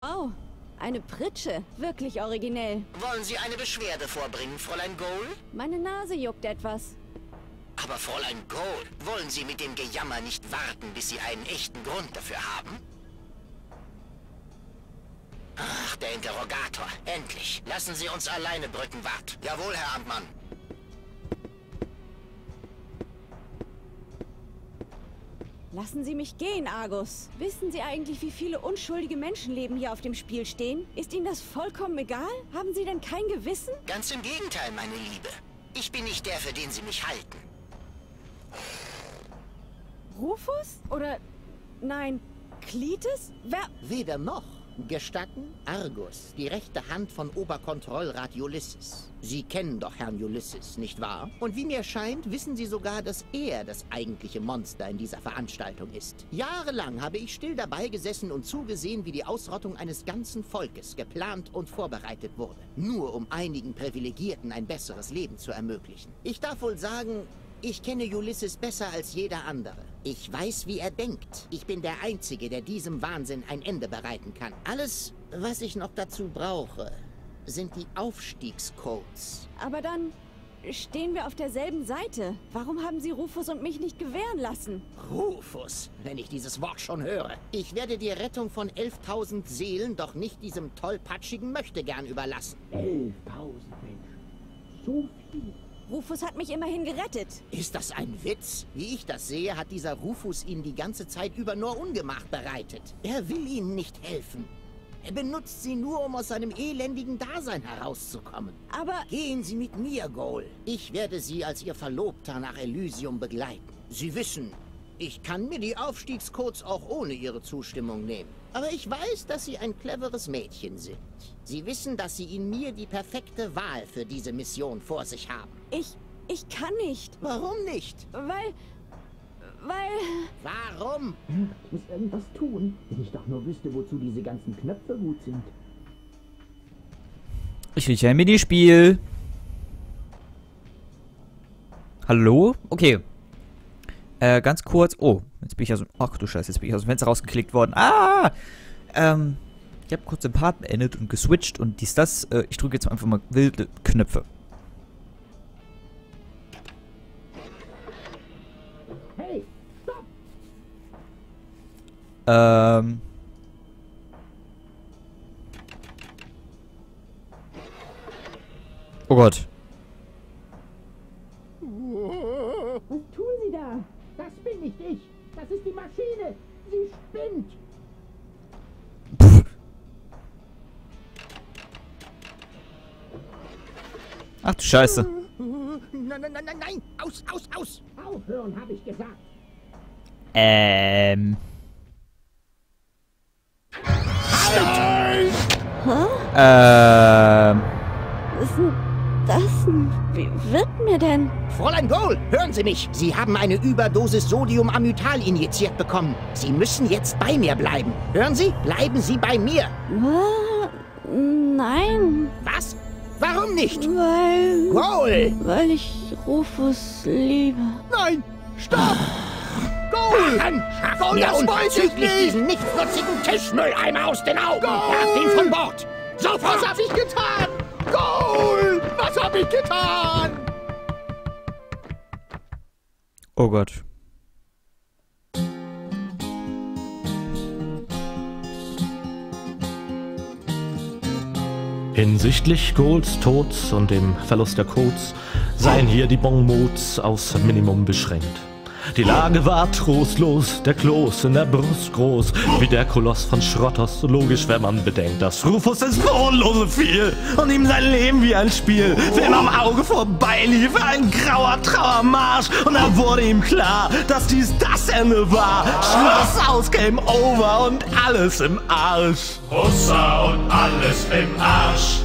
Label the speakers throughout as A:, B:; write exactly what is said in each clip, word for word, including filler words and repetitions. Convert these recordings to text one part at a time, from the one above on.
A: Oh, eine Pritsche. Wirklich originell.
B: Wollen Sie eine Beschwerde vorbringen, Fräulein Goal?
A: Meine Nase juckt etwas.
B: Aber Fräulein Goal, wollen Sie mit dem Gejammer nicht warten, bis Sie einen echten Grund dafür haben? Ach, der Interrogator. Endlich. Lassen Sie uns alleine, Brückenwart. Jawohl, Herr Amtmann.
A: Lassen Sie mich gehen, Argus. Wissen Sie eigentlich, wie viele unschuldige Menschenleben hier auf dem Spiel stehen? Ist Ihnen das vollkommen egal? Haben Sie denn kein Gewissen?
B: Ganz im Gegenteil, meine Liebe. Ich bin nicht der, für den Sie mich halten.
A: Rufus? Oder... nein, Cletus? Wer...
C: Weder noch. Gestatten, Argus, die rechte Hand von Oberkontrollrat Ulysses. Sie kennen doch Herrn Ulysses, nicht wahr? Und wie mir scheint, wissen Sie sogar, dass er das eigentliche Monster in dieser Veranstaltung ist. Jahrelang habe ich still dabei gesessen und zugesehen, wie die Ausrottung eines ganzen Volkes geplant und vorbereitet wurde. Nur um einigen Privilegierten ein besseres Leben zu ermöglichen. Ich darf wohl sagen, ich kenne Ulysses besser als jeder andere. Ich weiß, wie er denkt. Ich bin der Einzige, der diesem Wahnsinn ein Ende bereiten kann. Alles, was ich noch dazu brauche, sind die Aufstiegscodes.
A: Aber dann stehen wir auf derselben Seite. Warum haben Sie Rufus und mich nicht gewähren lassen?
C: Rufus, wenn ich dieses Wort schon höre. Ich werde die Rettung von elftausend Seelen doch nicht diesem tollpatschigen Möchtegern überlassen.
D: elftausend Menschen. So viel.
A: Rufus hat mich immerhin gerettet.
C: Ist das ein Witz? Wie ich das sehe, hat dieser Rufus Ihnen die ganze Zeit über nur Ungemach bereitet. Er will Ihnen nicht helfen. Er benutzt Sie nur, um aus seinem elendigen Dasein herauszukommen.
A: Aber...
C: Gehen Sie mit mir, Goal. Ich werde Sie als Ihr Verlobter nach Elysium begleiten. Sie wissen, ich kann mir die Aufstiegscodes auch ohne Ihre Zustimmung nehmen. Aber ich weiß, dass Sie ein cleveres Mädchen sind. Sie wissen, dass Sie in mir die perfekte Wahl für diese Mission vor sich haben.
A: Ich... ich kann nicht.
C: Warum nicht?
A: Weil... weil...
C: Warum?
D: Ich muss irgendwas tun. Wenn ich doch nur wüsste, wozu diese ganzen Knöpfe gut sind.
E: Ich will ja ein Minispiel. Hallo? Okay. Äh, ganz kurz. Oh, jetzt bin ich ja so... Ach du Scheiße, jetzt bin ich aus dem Fenster rausgeklickt worden. Ah! Ähm, ich habe kurz den Part beendet und geswitcht und dies, das. Äh, ich drücke jetzt einfach mal wilde Knöpfe.
D: Hey, stopp!
E: Ähm... Oh Gott.
D: Was tun Sie da? Das bin nicht ich. Das ist die Maschine. Sie spinnt.
E: Pff. Ach du Scheiße.
C: Nein, nein, nein, nein, nein! Aus, aus, aus!
D: Aufhören, habe ich gesagt.
E: Ähm...
A: Hä?
E: Ähm...
A: Was ist denn das denn? Wie wird mir denn?
C: Fräulein Goal, hören Sie mich! Sie haben eine Überdosis Sodiumamytal injiziert bekommen. Sie müssen jetzt bei mir bleiben. Hören Sie? Bleiben Sie bei mir!
A: Was? Nein.
C: Was? Warum nicht?
A: Weil...
C: Goal!
A: weil ich Rufus liebe.
C: Nein! Stopp! Goal! Dann schaff mir unverzüglich diesen nichtsnutzigen Tischmülleimer aus den Augen! Werft ihn von Bord! Sofort!
F: Was hab ich getan? Goal! Was hab ich getan?
E: Oh Gott.
G: Hinsichtlich Goals Tods und dem Verlust der Codes seien hier die Bonmots aufs Minimum beschränkt. Die Lage war trostlos, der Kloß in der Brust groß, wie der Koloss von Schrottos. Logisch, wenn man bedenkt, dass Rufus ins Bodenlose fiel und ihm sein Leben wie ein Spiel für immer am Auge vorbeilief, ein grauer Trauermarsch. Und da wurde ihm klar, dass dies das Ende war. Schluss aus, Game Over und alles im Arsch.
H: Hussa und alles im Arsch.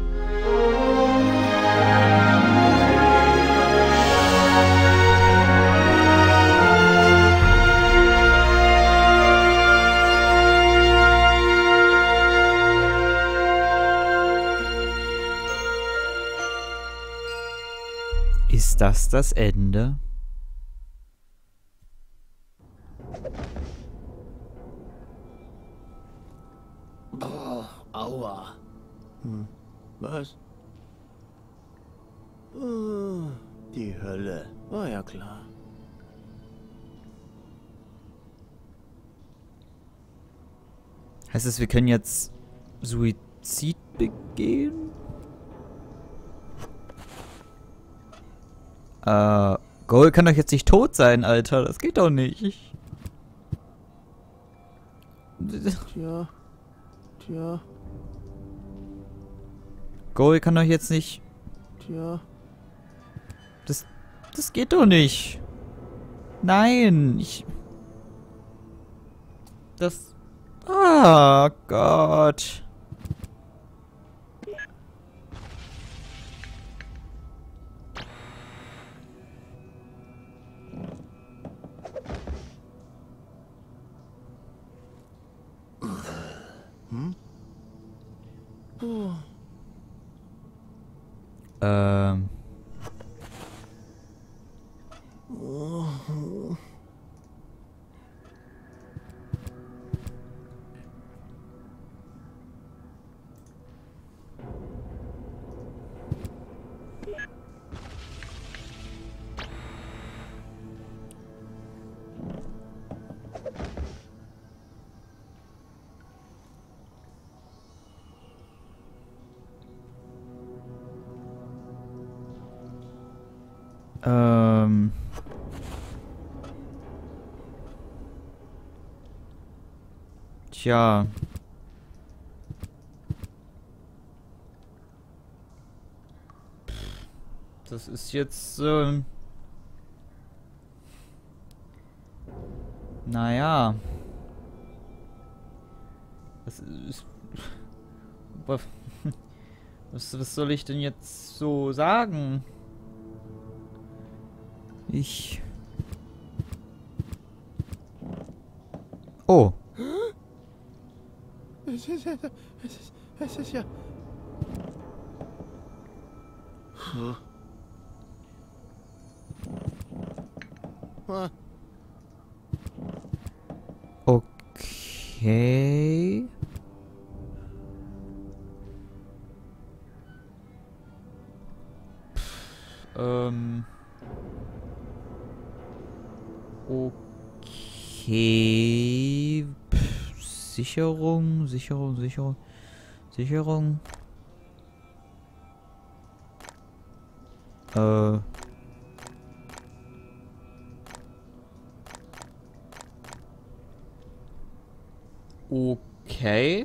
E: Ist das das Ende?
C: Oh.
F: Aua. Hm. Was? Oh, die Hölle. War ja klar.
E: Heißt es, wir können jetzt Suizid begehen? Äh, Goal kann doch jetzt nicht tot sein, Alter. Das geht doch nicht.
F: Tja. Tja.
E: Goal kann doch jetzt nicht...
F: Tja.
E: Das, das geht doch nicht. Nein, ich... Das... Ah, Gott.
F: Hm? Oh.
E: Ähm...
F: Oh.
E: Ähm... Tja. Das ist jetzt, ähm... Naja. Das ist... Was, was soll ich denn jetzt so sagen? Ich... Oh.
F: Es ist, es ist, es ist ja... Hm. Ah.
E: Okay. Pff, ähm... Okay. Pff, Sicherung, Sicherung, Sicherung, Sicherung. Äh. Okay.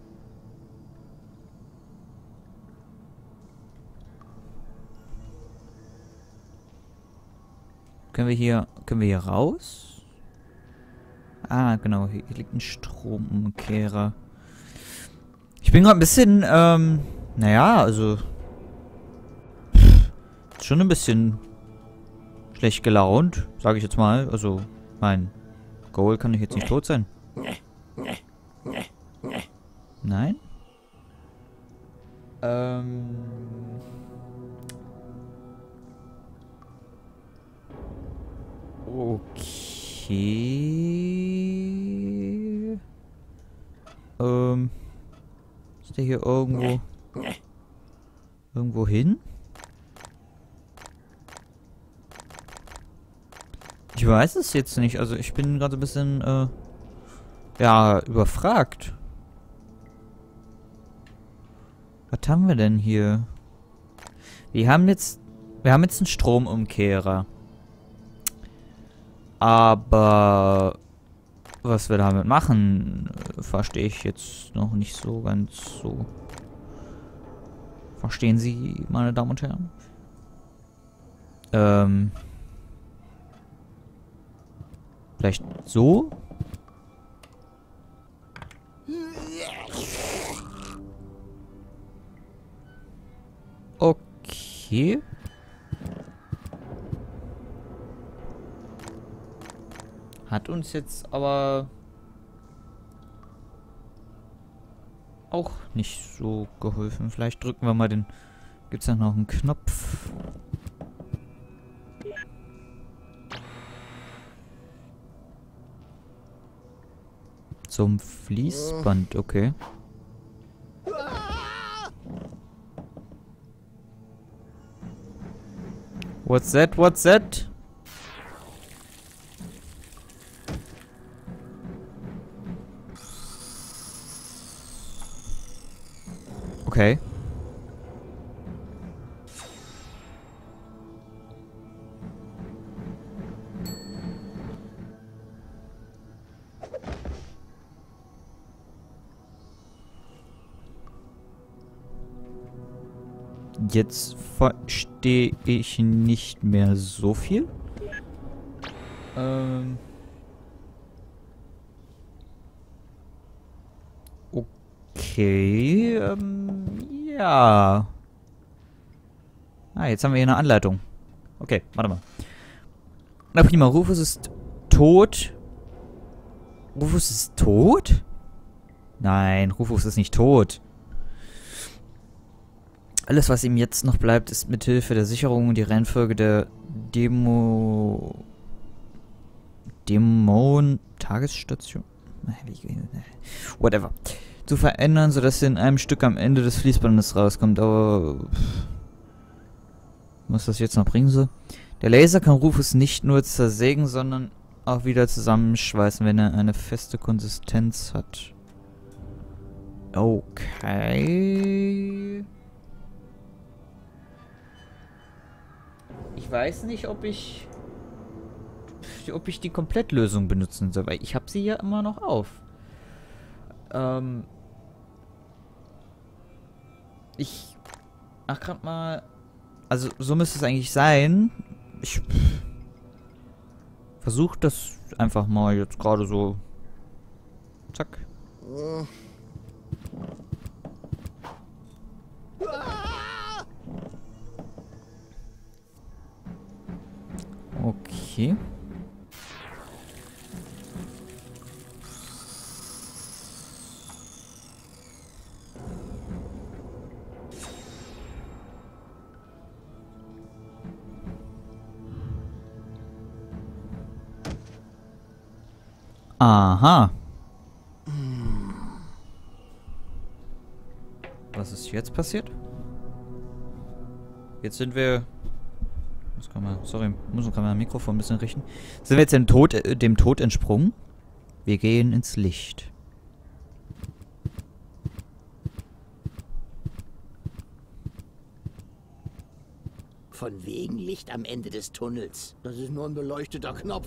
E: Können wir hier, können wir hier raus? Ah, genau, hier liegt ein Stromumkehrer. Ich bin gerade ein bisschen, ähm, naja, also pff, schon ein bisschen schlecht gelaunt, sage ich jetzt mal. Also, mein Goal kann ich jetzt nicht tot sein. Nein? Ähm... Okay. Ähm. Ist der hier irgendwo. Irgendwo hin? Ich weiß es jetzt nicht. Also ich bin gerade ein bisschen, äh, ja, überfragt. Was haben wir denn hier? Wir haben jetzt. Wir haben jetzt einen Stromumkehrer. Aber was wir damit machen, verstehe ich jetzt noch nicht so ganz so. Verstehen Sie, meine Damen und Herren? Ähm. Vielleicht so? Okay. Hat uns jetzt aber auch nicht so geholfen. Vielleicht drücken wir mal den... Gibt's da noch einen Knopf? Zum Fließband, okay. What's that? What's that? Okay. Jetzt verstehe ich nicht mehr so viel. Ähm. Okay, ähm, ja. Ah, jetzt haben wir hier eine Anleitung. Okay, warte mal. Na prima, Rufus ist tot. Rufus ist tot? Nein, Rufus ist nicht tot. Alles, was ihm jetzt noch bleibt, ist mithilfe der Sicherung und die Reihenfolge der Demo... Dämon-Tagesstation? Whatever. Zu verändern, sodass er in einem Stück am Ende des Fließbandes rauskommt, aber... Was das jetzt noch bringen soll? Der Laser kann Rufus nicht nur zersägen, sondern auch wieder zusammenschweißen, wenn er eine feste Konsistenz hat. Okay... Ich weiß nicht, ob ich... ob ich die Komplettlösung benutzen soll, weil ich habe sie ja immer noch auf. Ähm... Ich... Ach, grad mal... Also, so müsste es eigentlich sein. Ich... versuche das einfach mal jetzt gerade so... Zack. Okay. Aha. Was ist jetzt passiert? Jetzt sind wir... Das kann man, sorry, muss man mein Mikrofon ein bisschen richten. Sind wir jetzt dem Tod, äh, dem Tod entsprungen? Wir gehen ins Licht.
C: Von wegen Licht am Ende des Tunnels.
F: Das ist nur ein beleuchteter Knopf.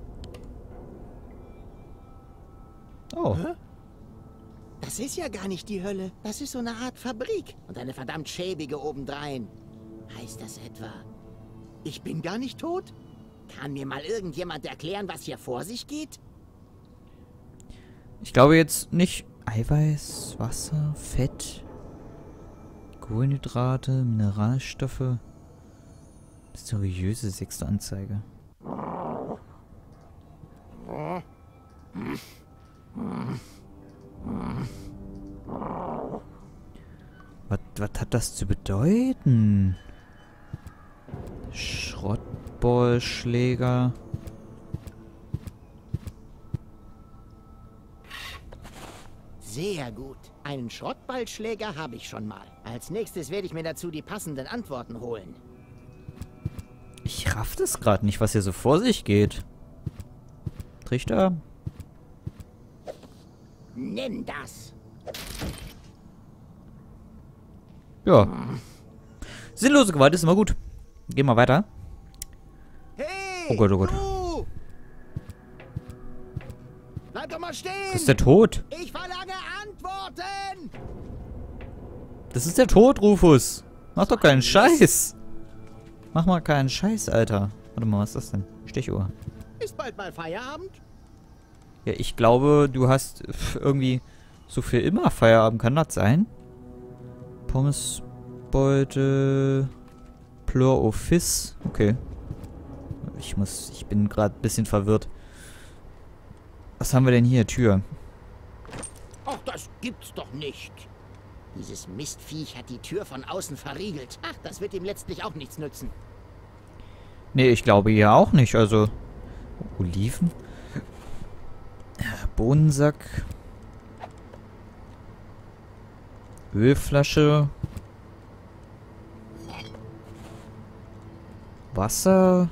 E: Oh.
C: Hä? Das ist ja gar nicht die Hölle. Das ist so eine Art Fabrik. Und eine verdammt schäbige obendrein. Heißt das etwa... Ich bin gar nicht tot? Kann mir mal irgendjemand erklären, was hier vor sich geht?
E: Ich glaube jetzt nicht Eiweiß, Wasser, Fett, Kohlenhydrate, Mineralstoffe. Mysteriöse sechste Anzeige. Was, was hat das zu bedeuten? Schrottballschläger.
C: Sehr gut. Einen Schrottballschläger habe ich schon mal. Als nächstes werde ich mir dazu die passenden Antworten holen.
E: Ich raff das gerade nicht, was hier so vor sich geht. Trichter?
C: Nenn das.
E: Ja. Sinnlose Gewalt ist immer gut. Gehen wir weiter.
F: Hey!
E: Oh Gott, oh Gott.
F: Du! Bleib doch mal stehen!
E: Das ist der Tod.
F: Ich verlange Antworten!
E: Das ist der Tod, Rufus. Mach doch keinen Scheiß. Mach mal keinen Scheiß, Alter. Warte mal, was ist das denn? Stechuhr.
F: Ist bald mal Feierabend?
E: Ja, ich glaube, du hast irgendwie so für immer Feierabend. Kann das sein? Pommesbeute... Pleur Office. Okay. Ich muss... Ich bin gerade ein bisschen verwirrt. Was haben wir denn hier? Tür.
C: Ach, das gibt's doch nicht. Dieses Mistviech hat die Tür von außen verriegelt. Ach, das wird ihm letztlich auch nichts nützen.
E: Nee, ich glaube hier auch nicht. Also... Oliven? Bohnensack. Ölflasche. Wasser.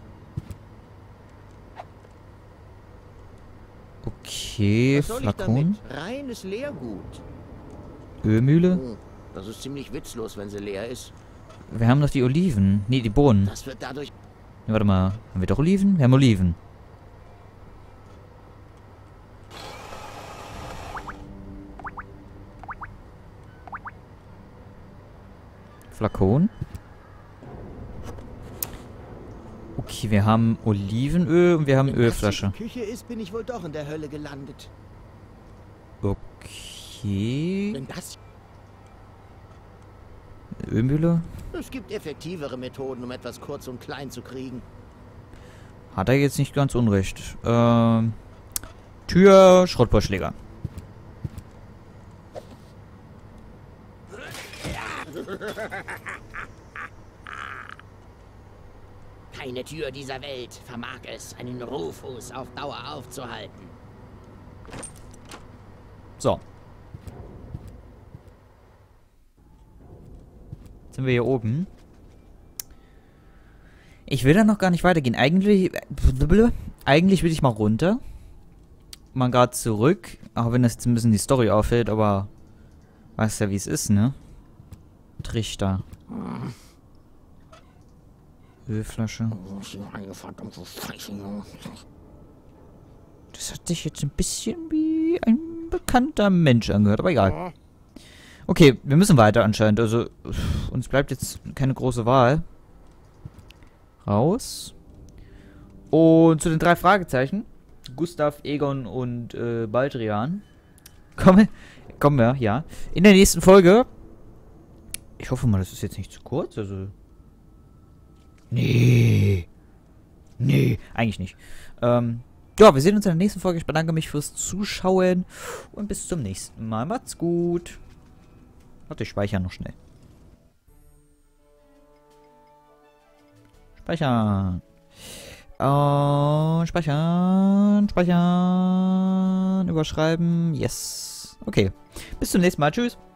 E: Okay,
C: Was soll ich
E: Flakon.
C: damit? Reines Leergut.
E: Ölmühle.
C: Oh, das ist ziemlich witzlos, wenn sie leer ist.
E: Wir haben noch die Oliven. Nee, die Bohnen.
C: Das wird dadurch...
E: Nee, warte mal. Haben wir doch Oliven? Wir haben Oliven. Flakon. Okay, wir haben Olivenöl und wir haben
C: Wenn
E: Ölflasche.
C: das hier die Küche ist, bin ich wohl doch in der Hölle gelandet.
E: Okay.
C: Wenn das...
E: Ölmühle.
C: Es gibt effektivere Methoden, um etwas kurz und klein zu kriegen.
E: Hat er jetzt nicht ganz unrecht. Ähm, Tür, Schrottballschläger.
C: Keine Tür dieser Welt vermag es, einen Rufus auf Dauer aufzuhalten.
E: So. Jetzt sind wir hier oben. Ich will da noch gar nicht weitergehen. Eigentlich, eigentlich will ich mal runter. Mal gerade zurück. Auch wenn das jetzt ein bisschen die Story auffällt, aber weißt ja, wie es ist, ne? Trichter. Ölflasche. Das hat sich jetzt ein bisschen wie ein bekannter Mensch angehört, aber egal. Okay, wir müssen weiter anscheinend. Also, uns bleibt jetzt keine große Wahl. Raus. Und zu den drei Fragezeichen. Gustav, Egon und äh, Baldrian. Kommen, kommen wir, ja. In der nächsten Folge. Ich hoffe mal, das ist jetzt nicht zu kurz. Also. Nee. Nee, eigentlich nicht. Ähm, ja, wir sehen uns in der nächsten Folge. Ich bedanke mich fürs Zuschauen. Und bis zum nächsten Mal. Macht's gut. Warte, ich speichere noch schnell. Speichern. Und speichern. Speichern. Überschreiben. Yes. Okay. Bis zum nächsten Mal. Tschüss.